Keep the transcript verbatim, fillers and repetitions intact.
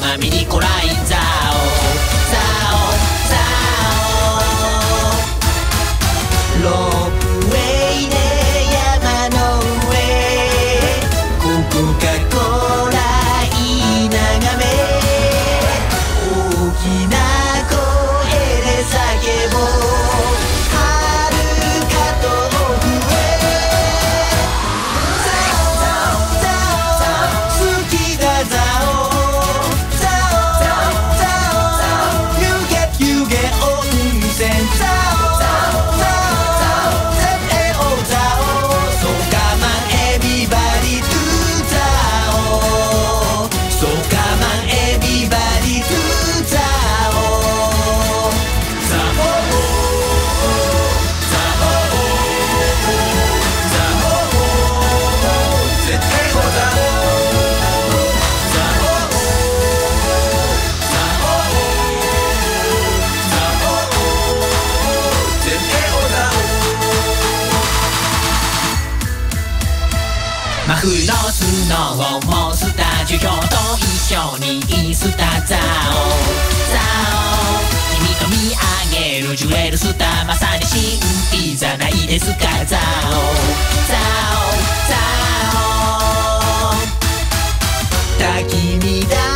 ま見にこらいざおざおざおロープウェイで山の上ここかこらいい眺め大きな声で叫ぼう遥か遠くへざおざお好きだざおざおざお You get you get 温泉ざおざおざお ゼッエーオー ざおそうかまんエビバディトゥざおそうかまんエビバディトゥざおざおざおざお ゼッエーオー ざおざおざおざお ゼッエーオー ざお真冬のスノーもスタジオ表と一緒にインスタザオザオ君と見上げるジュエルスターまさに新ピザないですかザオザオザオ焚き乱